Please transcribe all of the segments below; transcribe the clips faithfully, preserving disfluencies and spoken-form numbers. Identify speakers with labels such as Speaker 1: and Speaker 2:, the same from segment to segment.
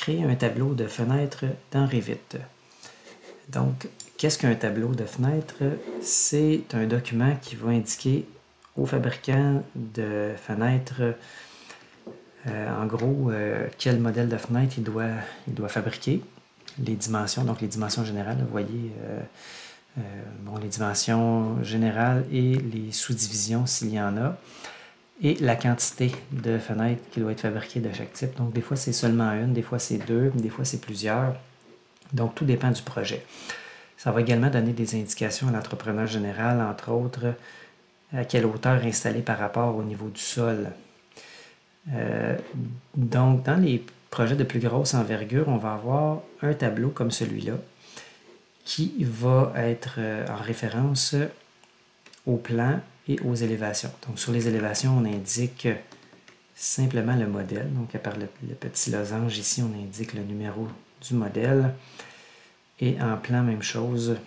Speaker 1: créer un tableau de fenêtre dans Revit. Donc, qu'est-ce qu'un tableau de fenêtre? C'est un document qui va indiquer au fabricant de fenêtres, euh, en gros, euh, quel modèle de fenêtre il doit, il doit fabriquer, les dimensions, donc les dimensions générales, vous voyez, euh, euh, bon, les dimensions générales et les sous-divisions s'il y en a, et la quantité de fenêtres qui doit être fabriquée de chaque type. Donc, des fois, c'est seulement une, des fois, c'est deux, des fois, c'est plusieurs. Donc, tout dépend du projet. Ça va également donner des indications à l'entrepreneur général, entre autres, à quelle hauteur installer par rapport au niveau du sol. Euh, donc, dans les projets de plus grosse envergure, on va avoir un tableau comme celui-là qui va être euh, en référence au plan et aux élévations. Donc, sur les élévations, on indique simplement le modèle. Donc, à part le, le petit losange ici, on indique le numéro du modèle. Et en plan, même chose.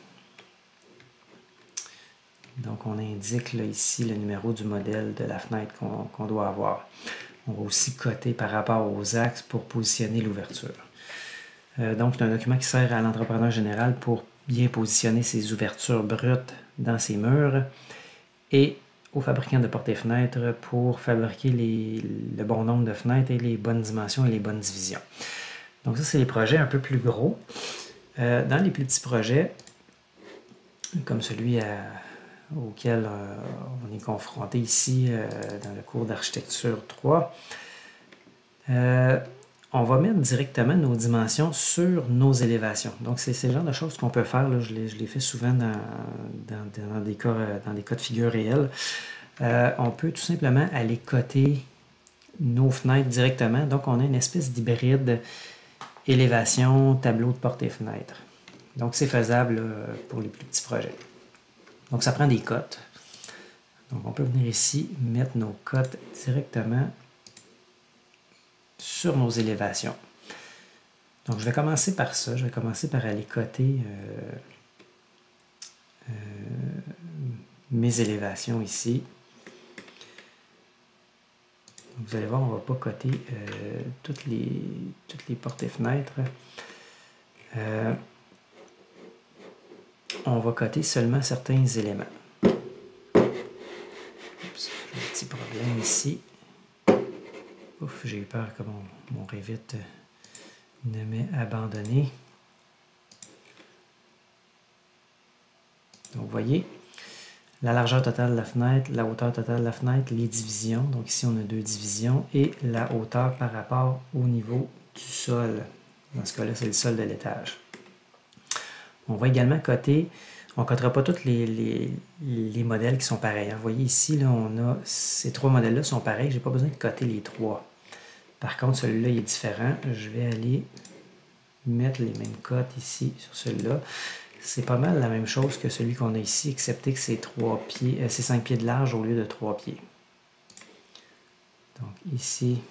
Speaker 1: Donc, on indique là, ici le numéro du modèle de la fenêtre qu'on qu'on doit avoir. On va aussi coter par rapport aux axes pour positionner l'ouverture. Euh, donc, c'est un document qui sert à l'entrepreneur général pour bien positionner ses ouvertures brutes dans ses murs et au fabricant de portes et fenêtres pour fabriquer les, le bon nombre de fenêtres et les bonnes dimensions et les bonnes divisions. Donc, ça, c'est les projets un peu plus gros. Euh, dans les plus petits projets, comme celui à, auquel euh, on est confronté ici euh, dans le cours d'architecture trois, euh, on va mettre directement nos dimensions sur nos élévations. Donc, c'est ce genre de choses qu'on peut faire. Là, je l'ai fait souvent dans, dans, dans, des cas, dans des cas de figure réelle. Euh, on peut tout simplement aller coter nos fenêtres directement. Donc, on a une espèce d'hybride élévation, tableau de porte et fenêtre. Donc, c'est faisable là, pour les plus petits projets. Donc, ça prend des cotes. Donc, on peut venir ici, mettre nos cotes directement sur nos élévations. Donc, je vais commencer par ça. Je vais commencer par aller coter euh, euh, mes élévations ici. Donc, vous allez voir, on ne va pas coter euh, toutes, les, toutes les portes et fenêtres. Euh, on va coter seulement certains éléments. Oups, j'ai un petit problème ici. Ouf, j'ai eu peur que mon, mon Revit ne m'ait abandonné. Donc, vous voyez, la largeur totale de la fenêtre, la hauteur totale de la fenêtre, les divisions. Donc, ici, on a deux divisions et la hauteur par rapport au niveau du sol. Dans ce cas-là, c'est le sol de l'étage. On va également coter, on ne cotera pas tous les, les, les modèles qui sont pareils. Vous voyez ici, là, on a ces trois modèles-là sont pareils. Je n'ai pas besoin de coter les trois. Par contre, celui-là, il est différent. Je vais aller mettre les mêmes cotes ici sur celui-là. C'est pas mal la même chose que celui qu'on a ici, excepté que c'est trois pieds, euh, c'est cinq pieds de large au lieu de trois pieds. Donc ici,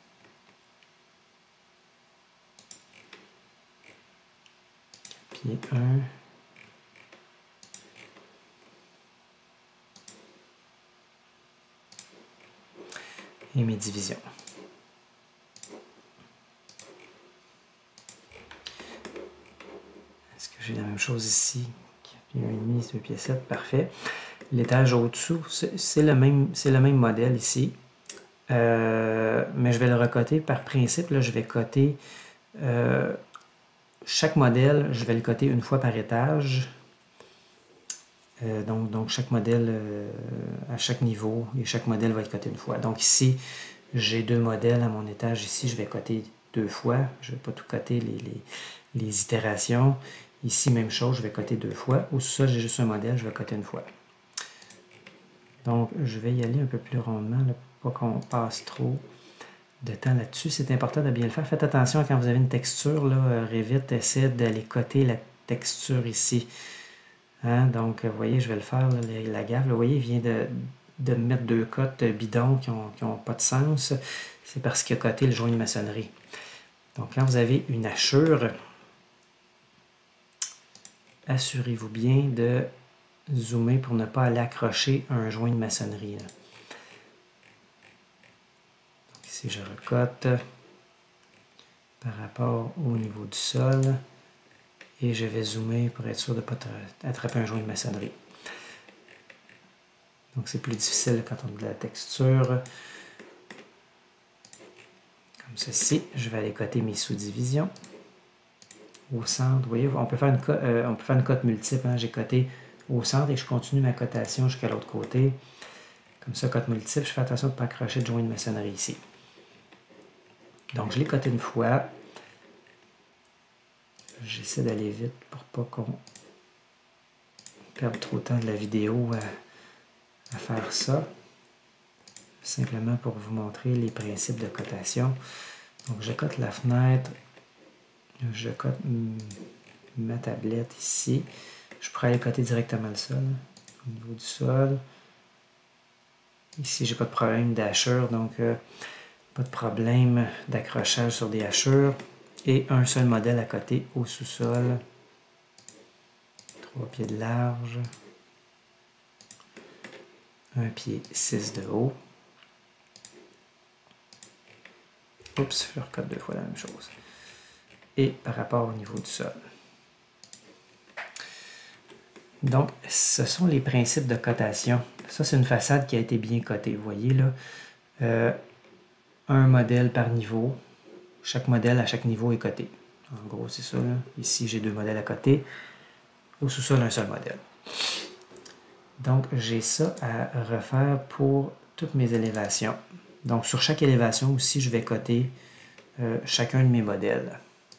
Speaker 1: pied un. Et mes divisions. Est-ce que j'ai la même chose ici? Pied un virgule cinq, deux pieds sept, parfait. L'étage au-dessous, c'est le même, c'est le même modèle ici. Euh, mais je vais le recoter par principe. Là, je vais coter euh, chaque modèle, je vais le coter une fois par étage. Euh, donc, donc, chaque modèle euh, à chaque niveau et chaque modèle va être coté une fois. Donc ici, j'ai deux modèles à mon étage. Ici, je vais coter deux fois. Je ne vais pas tout coter les, les, les itérations. Ici, même chose, je vais coter deux fois. Ou ça, j'ai juste un modèle, je vais coter une fois. Donc, je vais y aller un peu plus rondement là, pour pas qu'on passe trop de temps là-dessus. C'est important de bien le faire. Faites attention quand vous avez une texture. Là, Revit essaie d'aller coter la texture ici. Hein? Donc, vous voyez, je vais le faire, là, la gaffe. Là, vous voyez, il vient de, de mettre deux cotes bidons qui n'ont pas de sens. C'est parce qu'il a coté le joint de maçonnerie. Donc, quand vous avez une hachure, assurez-vous bien de zoomer pour ne pas aller accrocher un joint de maçonnerie. Là. Donc, ici, je recote. par rapport au niveau du sol. Et je vais zoomer pour être sûr de ne pas attraper un joint de maçonnerie. Donc c'est plus difficile quand on a de la texture. Comme ceci. Je vais aller coter mes sous-divisions. Au centre, vous voyez, on peut faire une, co euh, on peut faire une cote multiple. Hein. J'ai coté au centre et je continue ma cotation jusqu'à l'autre côté. Comme ça, cote multiple, je fais attention de ne pas accrocher de joint de maçonnerie ici. Donc, je l'ai coté une fois. J'essaie d'aller vite pour pas qu'on perde trop de temps de la vidéo à, à faire ça. Simplement pour vous montrer les principes de cotation. Donc, je cote la fenêtre. Je cote ma tablette ici. Je pourrais aller coter directement le sol. Au niveau du sol. Ici, j'ai pas de problème d'hachure, donc euh, pas de problème d'accrochage sur des hachures. Et un seul modèle à côté au sous-sol. trois pieds de large. un pied six de haut. Oups, je recote deux fois la même chose. Et par rapport au niveau du sol. Donc, ce sont les principes de cotation. Ça, c'est une façade qui a été bien cotée. Vous voyez là, euh, un modèle par niveau. Chaque modèle à chaque niveau est coté. En gros, c'est ça. Là. Ici, j'ai deux modèles à coter. Au sous-sol, un seul modèle. Donc, j'ai ça à refaire pour toutes mes élévations. Donc, sur chaque élévation aussi, je vais coter euh, chacun de mes modèles.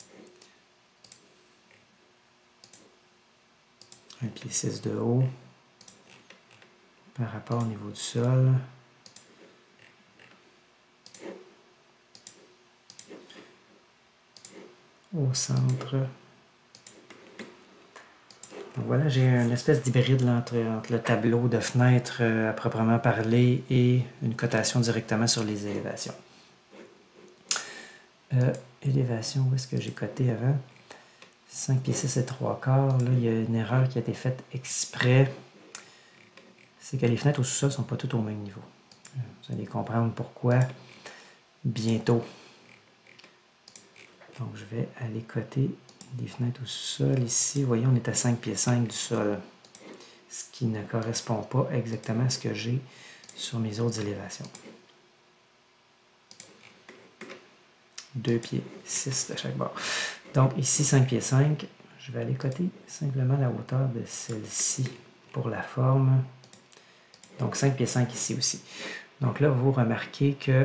Speaker 1: Un pied six de haut par rapport au niveau du sol. Au centre. Donc voilà, j'ai une espèce d'hybride entre, entre le tableau de fenêtre euh, à proprement parler et une cotation directement sur les élévations. Euh, élévation, où est-ce que j'ai coté avant? cinq pieds six et trois quarts. Là, il y a une erreur qui a été faite exprès. C'est que les fenêtres au sous-sol ne sont pas toutes au même niveau. Vous allez comprendre pourquoi bientôt. Donc, je vais aller coter des fenêtres au sous-sol. Ici, vous voyez, on est à cinq pieds cinq du sol. Ce qui ne correspond pas exactement à ce que j'ai sur mes autres élévations. deux pieds six de chaque bord. Donc, ici, cinq pieds cinq. Je vais aller coter simplement la hauteur de celle-ci pour la forme. Donc, cinq pieds cinq ici aussi. Donc là, vous remarquez que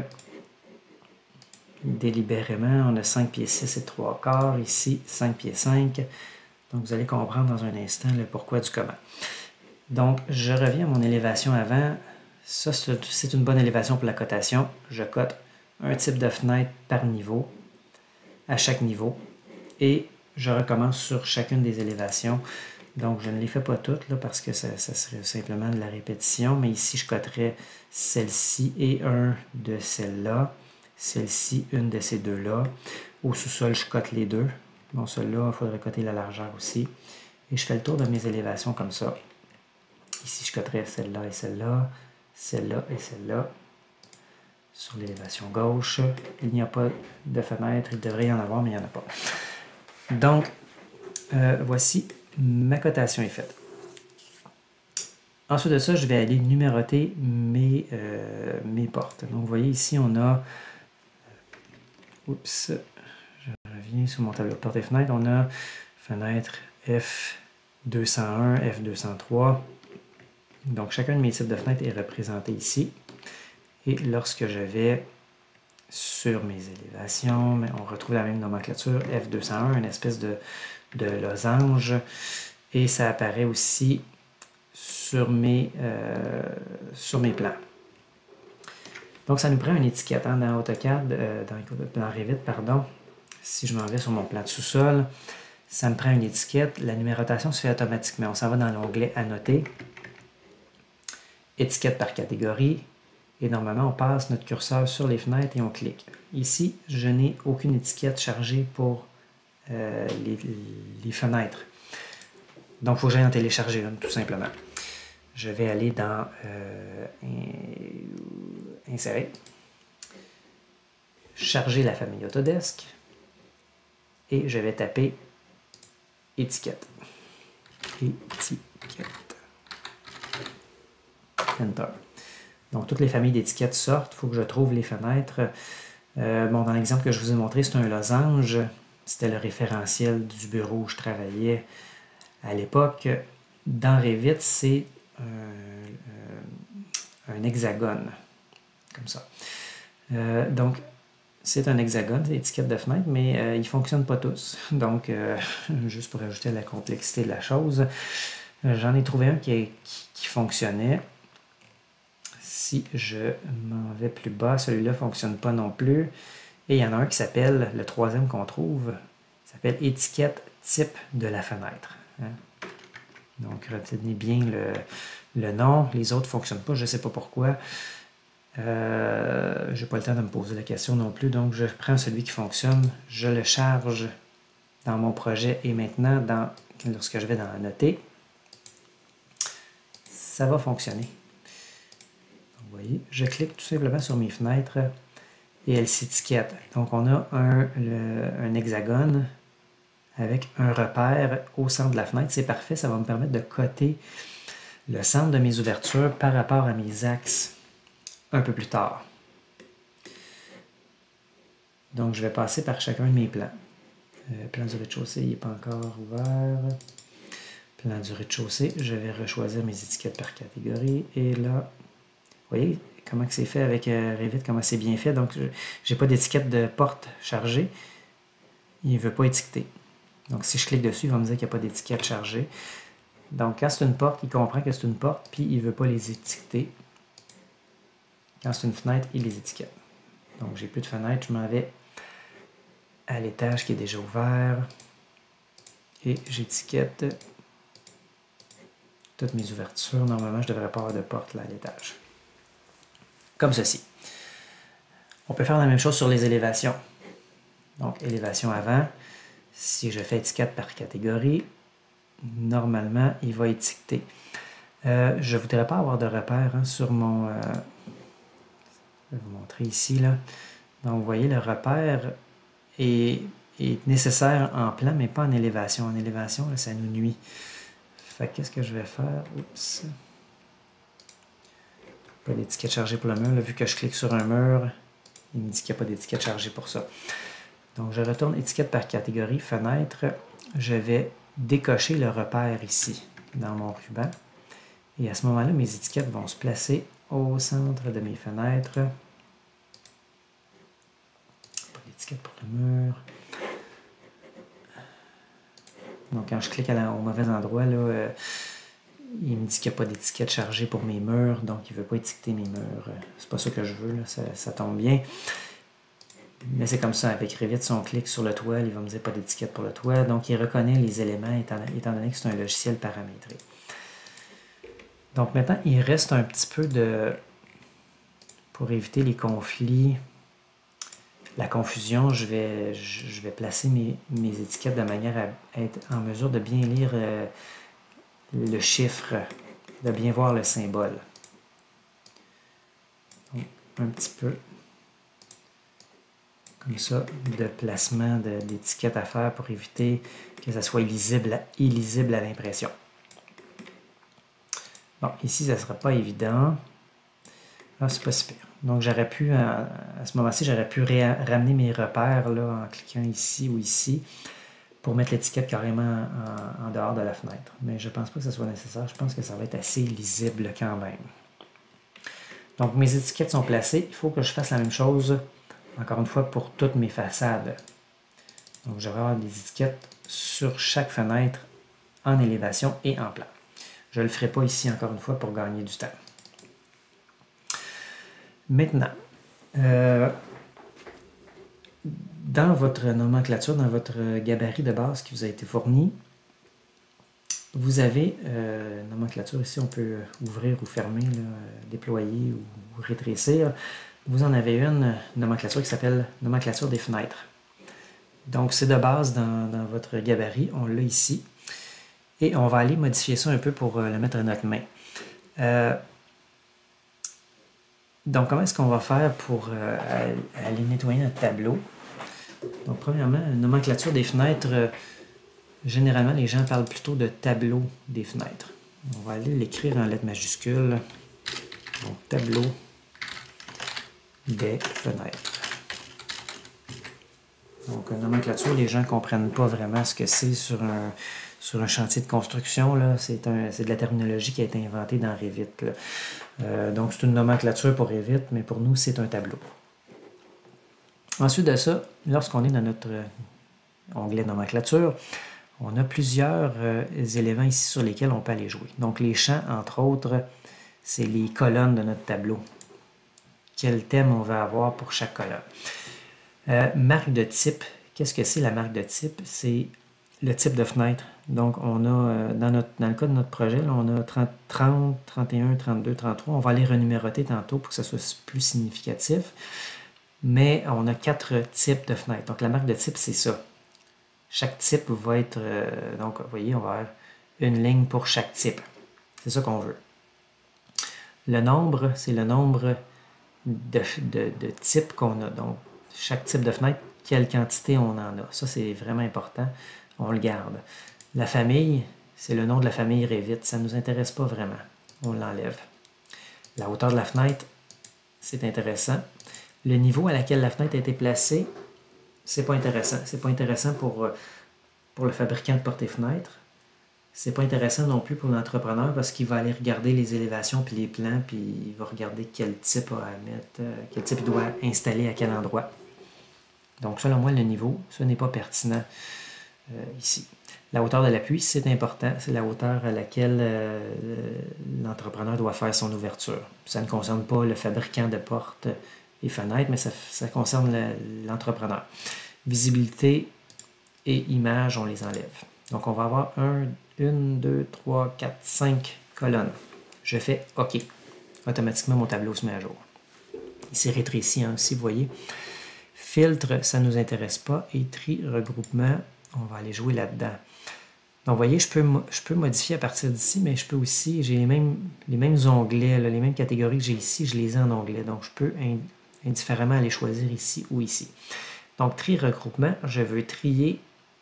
Speaker 1: délibérément, on a cinq pieds six et trois quarts. Ici, cinq pieds cinq. Donc, vous allez comprendre dans un instant le pourquoi du comment. Donc, je reviens à mon élévation avant. Ça, c'est une bonne élévation pour la cotation. Je cote un type de fenêtre par niveau, à chaque niveau. Et je recommence sur chacune des élévations. Donc, je ne les fais pas toutes là, parce que ça, ça serait simplement de la répétition. Mais ici, je coterais celle-ci et un de celle-là. Celle-ci, une de ces deux-là. Au sous-sol, je cote les deux. Bon, celle-là, il faudrait coter la largeur aussi. Et je fais le tour de mes élévations comme ça. Ici, je coterais celle-là et celle-là. Celle-là et celle-là. Sur l'élévation gauche, il n'y a pas de fenêtre. Il devrait y en avoir, mais il n'y en a pas. Donc, euh, voici, ma cotation est faite. Ensuite de ça, je vais aller numéroter mes, euh, mes portes. Donc, vous voyez ici, on a... Oups, je reviens sur mon tableau de portes et fenêtres. On a fenêtre F deux cent un, F deux cent trois. Donc, chacun de mes types de fenêtres est représenté ici. Et lorsque je vais sur mes élévations, on retrouve la même nomenclature, F deux cent un, une espèce de, de losange. Et ça apparaît aussi sur mes, euh, sur mes plans. Donc, ça nous prend une étiquette hein, dans AutoCAD, euh, dans, dans Revit, pardon. Si je m'en vais sur mon plan de sous-sol, ça me prend une étiquette. La numérotation se fait automatiquement. On s'en va dans l'onglet « Annoter », étiquette par catégorie. Et normalement, on passe notre curseur sur les fenêtres et on clique. Ici, je n'ai aucune étiquette chargée pour euh, les, les fenêtres. Donc, il faut que j'aille en télécharger une, tout simplement. Je vais aller dans euh, Insérer, charger la famille Autodesk. et je vais taper étiquette. Étiquette. Enter. Donc, toutes les familles d'étiquettes sortent. Il faut que je trouve les fenêtres. Euh, bon, dans l'exemple que je vous ai montré, c'est un losange. C'était le référentiel du bureau où je travaillais à l'époque. Dans Revit, c'est un, un hexagone, comme ça. Euh, donc, c'est un hexagone, c'est étiquette de fenêtre, mais euh, ils ne fonctionnent pas tous. Donc, euh, juste pour ajouter à la complexité de la chose, j'en ai trouvé un qui, qui, qui fonctionnait. Si je m'en vais plus bas, celui-là ne fonctionne pas non plus. Et il y en a un qui s'appelle, le troisième qu'on trouve, s'appelle étiquette type de la fenêtre. Hein? Donc, retenez bien le, le nom. Les autres ne fonctionnent pas, je ne sais pas pourquoi. Euh, je n'ai pas le temps de me poser la question non plus. Donc, je prends celui qui fonctionne, je le charge dans mon projet et maintenant, dans, lorsque je vais dans Noter, ça va fonctionner. Vous voyez, je clique tout simplement sur mes fenêtres et elles s'étiquettent. Donc, on a un, le, un hexagone avec un repère au centre de la fenêtre. C'est parfait, ça va me permettre de coter le centre de mes ouvertures par rapport à mes axes un peu plus tard. Donc, je vais passer par chacun de mes plans. Euh, plan du rez-de-chaussée, il n'est pas encore ouvert. Plan du rez-de-chaussée, je vais rechoisir mes étiquettes par catégorie. Et là, vous voyez comment c'est fait avec euh, Revit, comment c'est bien fait. Donc, je n'ai pas d'étiquette de porte chargée. Il ne veut pas étiqueter. Donc, si je clique dessus, il va me dire qu'il n'y a pas d'étiquette chargée. Donc, quand c'est une porte, il comprend que c'est une porte, puis il ne veut pas les étiqueter. Quand c'est une fenêtre, il les étiquette. Donc, j'ai plus de fenêtre, je m'en vais à l'étage qui est déjà ouvert. Et j'étiquette toutes mes ouvertures. Normalement, je ne devrais pas avoir de porte là à l'étage. Comme ceci. On peut faire la même chose sur les élévations. Donc, élévation avant. Si je fais étiquette par catégorie, normalement, il va étiqueter. Euh, je ne voudrais pas avoir de repère hein, sur mon... Euh, je vais vous montrer ici. Là. Donc, vous voyez, le repère est, est nécessaire en plan, mais pas en élévation. En élévation, là, ça nous nuit. Fait qu'est-ce que je vais faire? Oups. Pas d'étiquette chargée pour le mur. Là, vu que je clique sur un mur, il me dit qu'il n'y a pas d'étiquette chargée pour ça. Donc, je retourne étiquette par catégorie, fenêtre. Je vais décocher le repère ici, dans mon ruban. Et à ce moment-là, mes étiquettes vont se placer au centre de mes fenêtres. Pas d'étiquette pour le mur. Donc, quand je clique à la, au mauvais endroit, là, euh, il me dit qu'il n'y a pas d'étiquette chargée pour mes murs, donc il ne veut pas étiqueter mes murs. C'est pas ça que je veux, là, ça, ça tombe bien. Mais c'est comme ça, avec Revit, si on clique sur le toit, il va me dire pas d'étiquette pour le toit. Donc, il reconnaît les éléments étant, étant donné que c'est un logiciel paramétré. Donc, maintenant, il reste un petit peu de... Pour éviter les conflits, la confusion, je vais, je vais placer mes, mes étiquettes de manière à être en mesure de bien lire euh, le chiffre, de bien voir le symbole. Donc, un petit peu comme ça, de placement d'étiquettes à faire pour éviter que ça soit illisible, illisible à l'impression. Bon, ici, ça ne sera pas évident. Ah, c'est pas super. Donc, j'aurais pu, à, à ce moment-ci, j'aurais pu ramener mes repères là, en cliquant ici ou ici pour mettre l'étiquette carrément en, en dehors de la fenêtre. Mais je ne pense pas que ce soit nécessaire. Je pense que ça va être assez lisible quand même. Donc, mes étiquettes sont placées. Il faut que je fasse la même chose, encore une fois, pour toutes mes façades. Donc, je vais avoir des étiquettes sur chaque fenêtre en élévation et en plan. Je ne le ferai pas ici, encore une fois, pour gagner du temps. Maintenant, euh, dans votre nomenclature, dans votre gabarit de base qui vous a été fourni, vous avez euh, une nomenclature ici, on peut ouvrir ou fermer, là, déployer ou rétrécir. Vous en avez une nomenclature qui s'appelle nomenclature des fenêtres. Donc, c'est de base dans, dans votre gabarit, on l'a ici. Et on va aller modifier ça un peu pour euh, le mettre à notre main. Euh, donc, comment est-ce qu'on va faire pour euh, aller nettoyer notre tableau? Donc, premièrement, nomenclature des fenêtres. Euh, généralement, les gens parlent plutôt de tableau des fenêtres. On va aller l'écrire en lettres majuscules. Donc, tableau des fenêtres. Donc, une nomenclature, les gens ne comprennent pas vraiment ce que c'est sur un, sur un chantier de construction. C'est de la terminologie qui a été inventée dans Revit. Euh, donc, c'est une nomenclature pour Revit, mais pour nous, c'est un tableau. Ensuite de ça, lorsqu'on est dans notre onglet nomenclature, on a plusieurs euh, éléments ici sur lesquels on peut aller jouer. Donc, les champs, entre autres, c'est les colonnes de notre tableau. Quel thème on va avoir pour chaque colonne. Euh, marque de type. Qu'est-ce que c'est la marque de type? C'est le type de fenêtre. Donc, on a, euh, dans, notre, dans le cas de notre projet, là, on a trente, trente, trente et un, trente-deux, trente-trois. On va les renuméroter tantôt pour que ce soit plus significatif. Mais on a quatre types de fenêtres. Donc, la marque de type, c'est ça. Chaque type va être... Euh, donc, vous voyez, on va avoir une ligne pour chaque type. C'est ça qu'on veut. Le nombre, c'est le nombre de, de, de types qu'on a. Donc, chaque type de fenêtre, quelle quantité on en a. Ça, c'est vraiment important. On le garde. La famille, c'est le nom de la famille Revit. Ça ne nous intéresse pas vraiment. On l'enlève. La hauteur de la fenêtre, c'est intéressant. Le niveau à laquelle la fenêtre a été placée, c'est pas intéressant. C'est pas intéressant pour, pour le fabricant de portes et fenêtres. C'est pas intéressant non plus pour l'entrepreneur parce qu'il va aller regarder les élévations puis les plans puis il va regarder quel type à mettre, quel type il doit installer à quel endroit. Donc, selon moi, le niveau, ce n'est pas pertinent euh, ici. La hauteur de l'appui, c'est important. C'est la hauteur à laquelle euh, l'entrepreneur doit faire son ouverture. Ça ne concerne pas le fabricant de portes et fenêtres, mais ça, ça concerne l'entrepreneur. Visibilité et image, on les enlève. Donc, on va avoir un, une, deux, trois, quatre, cinq colonnes. Je fais OK. Automatiquement, mon tableau se met à jour. Il s'est rétréci, hein, si vous voyez. Filtre, ça ne nous intéresse pas. Et tri, regroupement, on va aller jouer là-dedans. Donc, vous voyez, je peux, je peux modifier à partir d'ici, mais je peux aussi, j'ai les mêmes, les mêmes onglets, là, les mêmes catégories que j'ai ici, je les ai en onglet. Donc, je peux indifféremment aller choisir ici ou ici. Donc, tri, regroupement, je veux trier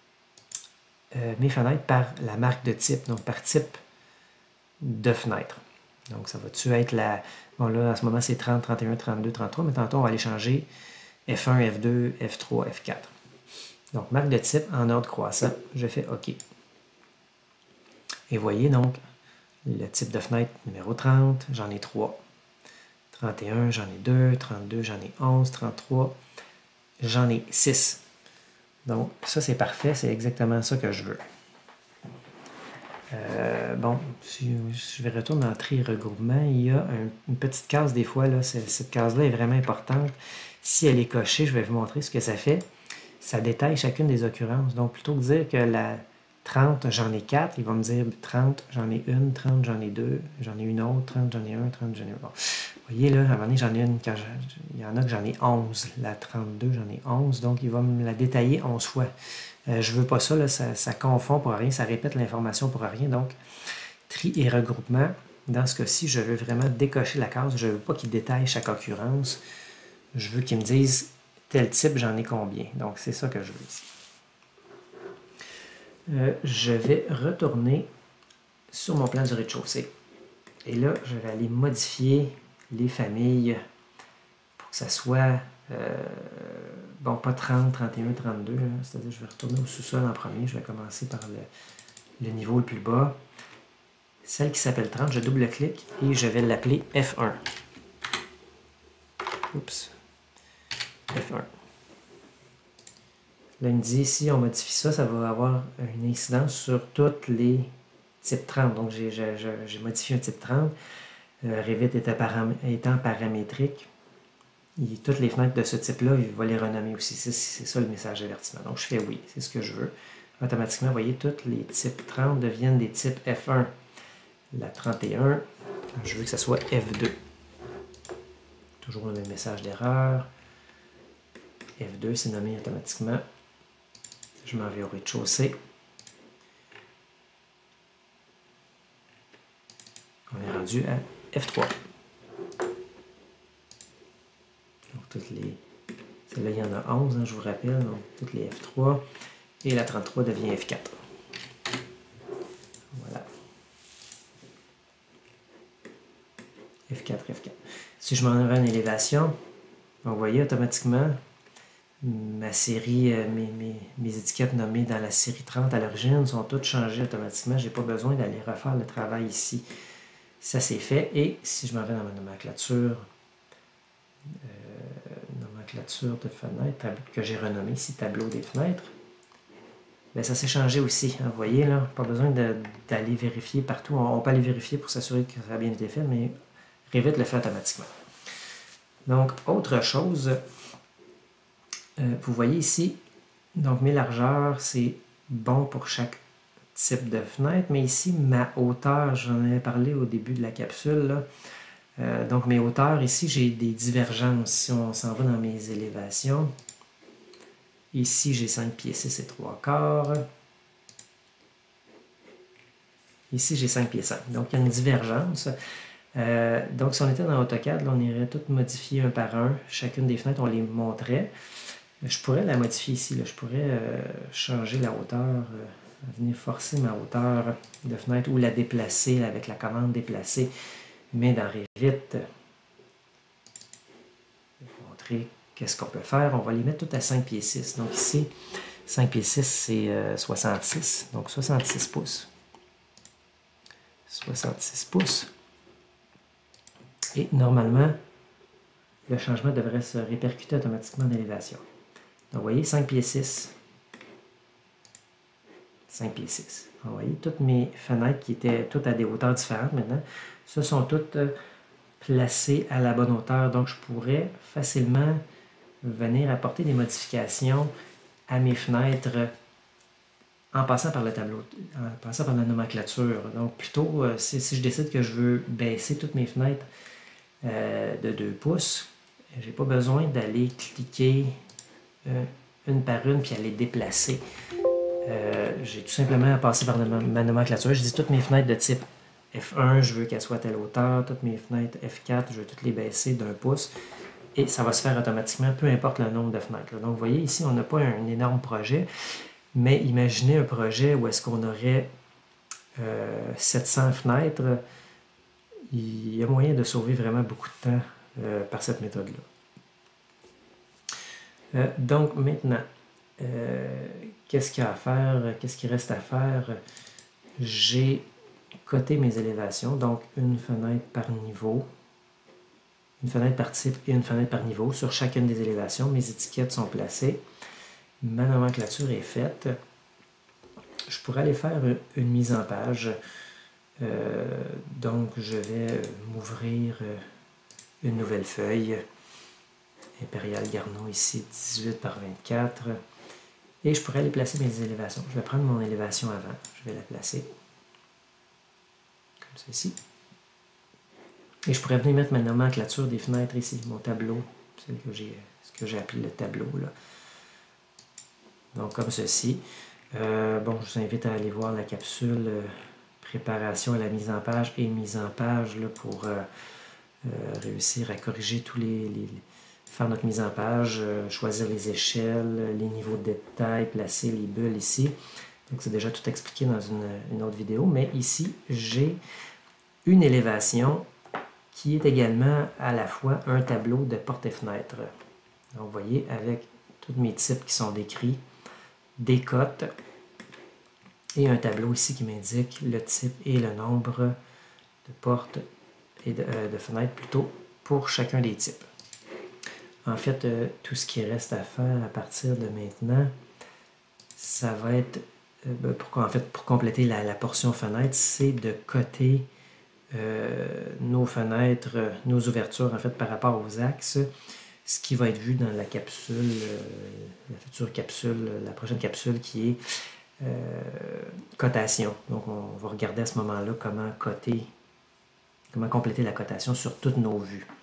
Speaker 1: euh, mes fenêtres par la marque de type, donc par type de fenêtre. Donc, ça va-tu être la... Bon, là, à ce moment, c'est trente, trente et un, trente-deux, trente-trois, mais tantôt, on va aller changer F un, F deux, F trois, F quatre. Donc, marque de type en ordre croissant. Je fais OK. Et voyez donc, le type de fenêtre numéro trente, j'en ai trois. trente et un, j'en ai deux. trente-deux, j'en ai onze. trente-trois, j'en ai six. Donc, ça, c'est parfait. C'est exactement ça que je veux. Euh, bon, si je vais retourner dans tri regroupement, il y a un, une petite case des fois. Là, cette case-là est vraiment importante. Si elle est cochée, je vais vous montrer ce que ça fait. Ça détaille chacune des occurrences. Donc, plutôt que de dire que la trente, j'en ai quatre, il va me dire trente, j'en ai une, trente, j'en ai deux, j'en ai une autre, trente, j'en ai un, trente, j'en ai un. Bon. Vous voyez, là, à un moment donné, j'en ai une, quand je, il y en a que j'en ai onze. La trente-deux, j'en ai onze, donc il va me la détailler onze fois. Euh, je ne veux pas ça, là, ça, ça confond pour rien, ça répète l'information pour rien. Donc, tri et regroupement, dans ce cas-ci, je veux vraiment décocher la case. Je ne veux pas qu'il détaille chaque occurrence. Je veux qu'il me dise tel type, j'en ai combien. Donc, c'est ça que je veux ici. Euh, je vais retourner sur mon plan du rez-de-chaussée. Et là, je vais aller modifier les familles pour que ça soit, euh, bon, pas trente, trente et un, trente-deux. C'est-à-dire, je vais retourner au sous-sol en premier. Je vais commencer par le, le niveau le plus bas. Celle qui s'appelle trente, je double-clique et je vais l'appeler F un. Oups. F un. Là, il me dit, si on modifie ça, ça va avoir une incidence sur tous les types trente. Donc, j'ai modifié un type trente. Euh, Revit étant, param étant paramétrique, il, toutes les fenêtres de ce type-là, il va les renommer aussi. C'est ça le message d'avertissement. Donc, je fais oui, c'est ce que je veux. Automatiquement, vous voyez, tous les types trente deviennent des types F un. La trente et un, je veux que ça soit F deux. Toujours le même message d'erreur. F deux, c'est nommé automatiquement. Je m'en vais au rez-de-chaussée. On est rendu à F trois. Donc, toutes les Là, il y en a onze, hein, je vous rappelle, donc toutes les F trois. Et la trente-trois devient F quatre. Voilà. F quatre, F quatre. Si je m'en vais en élévation, vous voyez automatiquement ma série, euh, mes, mes, mes étiquettes nommées dans la série trente à l'origine sont toutes changées automatiquement. Je n'ai pas besoin d'aller refaire le travail ici. Ça c'est fait. Et si je m'en vais dans ma nomenclature, euh, nomenclature de fenêtre que j'ai renommé ici tableau des fenêtres, bien, ça s'est changé aussi. Hein, vous voyez là, pas besoin d'aller vérifier partout. On, on peut aller vérifier pour s'assurer que ça a bien été fait, mais Revit le fait automatiquement. Donc, autre chose, euh, vous voyez ici, donc mes largeurs, c'est bon pour chaque type de fenêtre, mais ici, ma hauteur, j'en avais parlé au début de la capsule, là. Euh, donc mes hauteurs, ici, j'ai des divergences. Si on s'en va dans mes élévations, ici, j'ai cinq pieds six et trois quarts. Ici, j'ai cinq pieds cinq. Donc, il y a une divergence. Euh, donc, si on était dans AutoCAD, là, on irait tout modifier un par un. Chacune des fenêtres, on les montrait. Je pourrais la modifier ici. Là. Je pourrais euh, changer la hauteur, euh, venir forcer ma hauteur de fenêtre ou la déplacer là, avec la commande déplacer. Mais dans Revit, je vais vous montrer qu'est-ce qu'on peut faire. On va les mettre toutes à cinq pieds six. Donc ici, cinq pieds six, c'est euh, soixante-six. Donc soixante-six pouces. soixante-six pouces. Et normalement, le changement devrait se répercuter automatiquement dans l'élévation. Donc, vous voyez, cinq pieds six. cinq pieds six. Vous voyez, toutes mes fenêtres qui étaient toutes à des hauteurs différentes maintenant, ce sont toutes placées à la bonne hauteur. Donc, je pourrais facilement venir apporter des modifications à mes fenêtres en passant par le tableau, en passant par la nomenclature. Donc, plutôt, si, si je décide que je veux baisser toutes mes fenêtres euh, de deux pouces, je n'ai pas besoin d'aller cliquer euh, une par une puis aller déplacer. Euh, j'ai tout simplement à passer par ma nomenclature. Je dis toutes mes fenêtres de type F un, je veux qu'elles soient à telle hauteur. Toutes mes fenêtres F quatre, je veux toutes les baisser d'un pouce. Et ça va se faire automatiquement, peu importe le nombre de fenêtres. Donc, vous voyez, ici, on n'a pas un énorme projet. Mais imaginez un projet où est-ce qu'on aurait euh, sept cents fenêtres. Il y a moyen de sauver vraiment beaucoup de temps euh, par cette méthode-là. Euh, donc, maintenant, euh, qu'est-ce qu'il y a à faire? Qu'est-ce qu'il reste à faire? J'ai coté mes élévations, donc une fenêtre par niveau, une fenêtre par type et une fenêtre par niveau sur chacune des élévations. Mes étiquettes sont placées. Ma nomenclature est faite. Je pourrais aller faire une mise en page. Euh, donc, je vais m'ouvrir une nouvelle feuille. Impérial Garneau ici, dix-huit par vingt-quatre. Et je pourrais aller placer mes élévations. Je vais prendre mon élévation avant. Je vais la placer comme ceci. Et je pourrais venir mettre ma nomenclature des fenêtres ici, mon tableau, celle que j'ai, ce que j'ai appelé le tableau là. Donc comme ceci. Euh, bon, je vous invite à aller voir la capsule euh, préparation à la mise en page et mise en page là, pour euh, euh, réussir à corriger tous les, les faire notre mise en page, euh, choisir les échelles, les niveaux de détail, placer les bulles ici. Donc c'est déjà tout expliqué dans une, une autre vidéo, mais ici j'ai une élévation qui est également à la fois un tableau de porte et fenêtre. Donc vous voyez, avec tous mes types qui sont décrits, des cotes et un tableau ici qui m'indique le type et le nombre de portes et de, euh, de fenêtres plutôt pour chacun des types. En fait, euh, tout ce qui reste à faire à partir de maintenant, ça va être, euh, pour, en fait, pour compléter la, la portion fenêtre, c'est de coter euh, nos fenêtres, nos ouvertures en fait par rapport aux axes, ce qui va être vu dans la capsule, euh, la future capsule, la prochaine capsule qui est euh, cotation. Donc on va regarder à ce moment-là comment coter, comment compléter la cotation sur toutes nos vues.